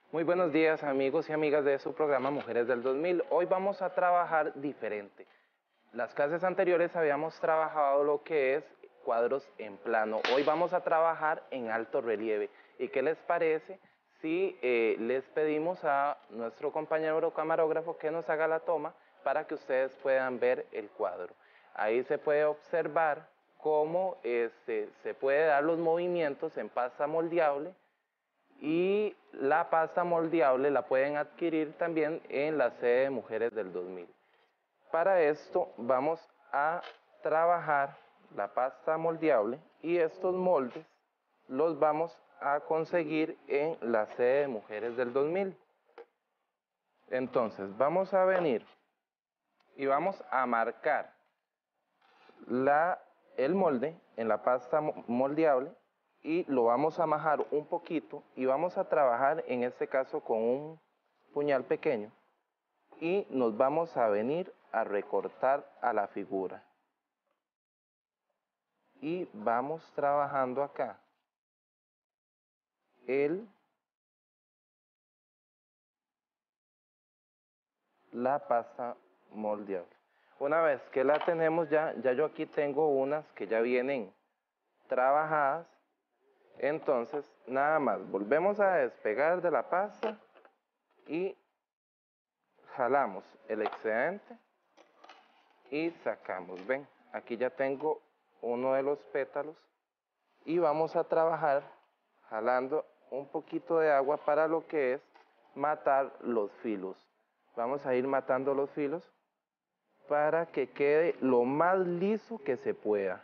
Muy buenos días amigos y amigas de su programa Mujeres del 2000. Hoy vamos a trabajar diferente. Las clases anteriores habíamos trabajado lo que es cuadros en plano. Hoy vamos a trabajar en alto relieve. ¿Y qué les parece si les pedimos a nuestro compañero camarógrafo que nos haga la toma para que ustedes puedan ver el cuadro? Ahí se puede observar cómo se puede dar los movimientos en pasta moldeable, y la pasta moldeable la pueden adquirir también en la sede de Mujeres del 2000. Para esto vamos a trabajar la pasta moldeable y estos moldes los vamos a conseguir en la sede de Mujeres del 2000. Entonces vamos a venir y vamos a marcar el molde en la pasta moldeable y lo vamos a majar un poquito y vamos a trabajar en este caso con un puñal pequeño y nos vamos a venir a recortar a la figura y vamos trabajando acá la pasta moldeable. Una vez que la tenemos ya yo aquí tengo unas que ya vienen trabajadas. Entonces nada más volvemos a despegar de la pasta y jalamos el excedente y sacamos. Ven, aquí ya tengo uno de los pétalos y vamos a trabajar jalando un poquito de agua para lo que es matar los filos. Vamos a ir matando los filos para que quede lo más liso que se pueda.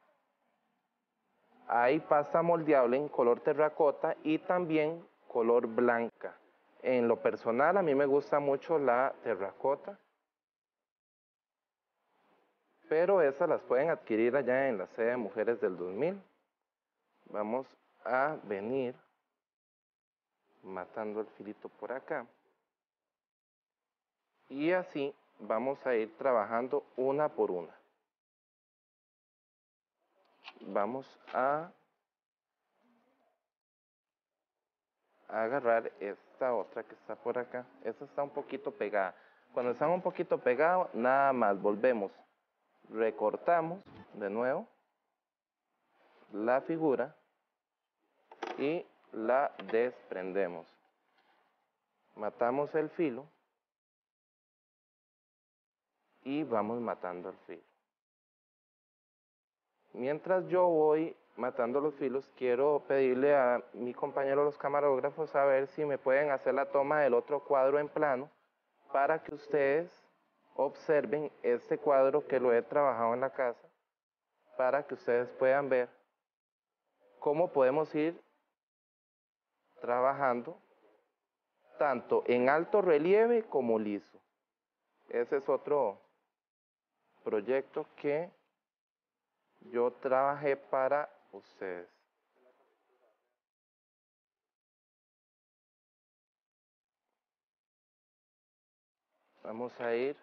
Hay pasta moldeable en color terracota y también color blanca. En lo personal a mí me gusta mucho la terracota, pero esas las pueden adquirir allá en la sede de Mujeres del 2000. Vamos a venir matando el filito por acá y así vamos a ir trabajando una por una. Vamos a agarrar esta otra que está por acá. Esta está un poquito pegada. Cuando están un poquito pegados, nada más volvemos, recortamos de nuevo la figura y la desprendemos. Matamos el filo y vamos matando el filo. Mientras yo voy matando los filos, quiero pedirle a mi compañero los camarógrafos a ver si me pueden hacer la toma del otro cuadro en plano para que ustedes observen este cuadro que lo he trabajado en la casa, para que ustedes puedan ver cómo podemos ir trabajando tanto en alto relieve como liso. Ese es otro proyecto que yo trabajé para ustedes. Vamos a ir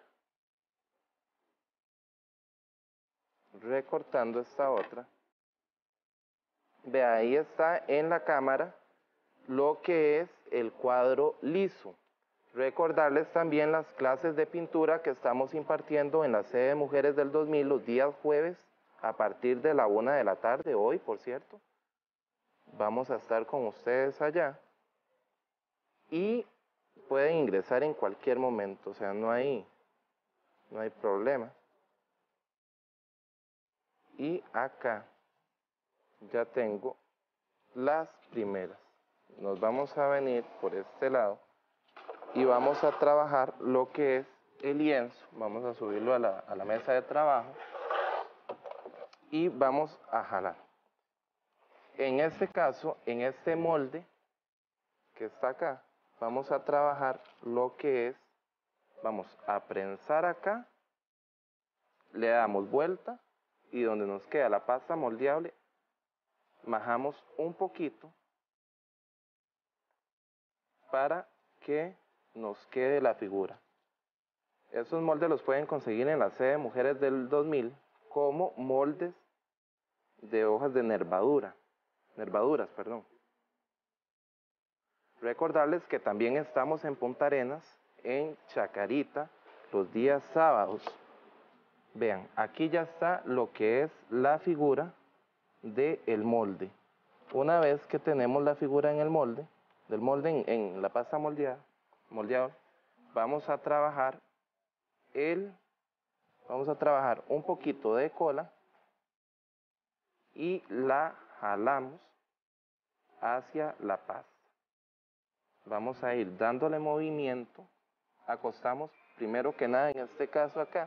recortando esta otra. Ve, ahí está en la cámara lo que es el cuadro liso. Recordarles también las clases de pintura que estamos impartiendo en la sede de Mujeres del 2000 los días jueves a partir de la 1 de la tarde, hoy por cierto. Vamos a estar con ustedes allá y pueden ingresar en cualquier momento, o sea, no hay problema. Y acá ya tengo las primeras. Nos vamos a venir por este lado y vamos a trabajar lo que es el lienzo. Vamos a subirlo a la mesa de trabajo y vamos a jalar. En este caso, en este molde que está acá, vamos a trabajar lo que es, vamos a prensar acá, le damos vuelta y donde nos queda la pasta moldeable, majamos un poquito para que nos quede la figura. Esos moldes los pueden conseguir en la sede de Mujeres del 2000 como moldes de hojas de nervaduras, perdón. Recordarles que también estamos en Punta Arenas, en Chacarita, los días sábados. Vean, aquí ya está lo que es la figura del molde. Una vez que tenemos la figura en el molde, del molde en la pasta moldeador, vamos a trabajar un poquito de cola y la jalamos hacia la pasta. Vamos a ir dándole movimiento, acostamos primero que nada en este caso acá,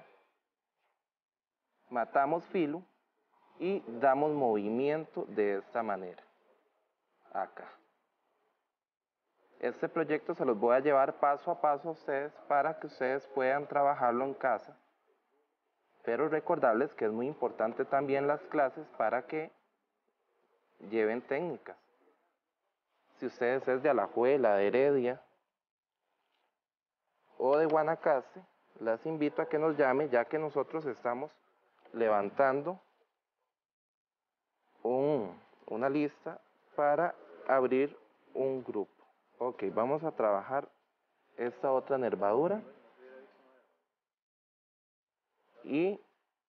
matamos filo y damos movimiento de esta manera, acá. Este proyecto se los voy a llevar paso a paso a ustedes para que ustedes puedan trabajarlo en casa, pero recordarles que es muy importante también las clases para que lleven técnicas. Si ustedes es de Alajuela, de Heredia o de Guanacaste, las invito a que nos llamen, ya que nosotros estamos levantando una lista para abrir un grupo. Ok, vamos a trabajar esta otra nervadura y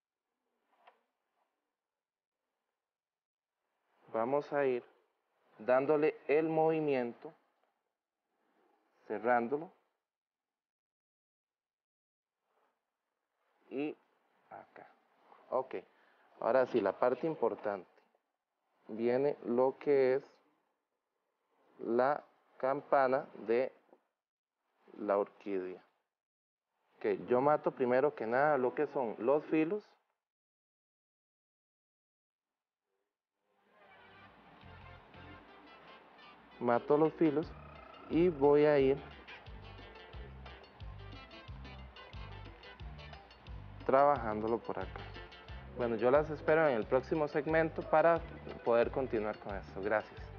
vamos a ir dándole el movimiento, cerrándolo y acá. Ok, ahora sí, la parte importante. Viene lo que es la campana de la orquídea. Que yo mato primero que nada lo que son los filos. Mato los filos y voy a ir trabajándolo por acá. Bueno, yo las espero en el próximo segmento para poder continuar con esto. Gracias.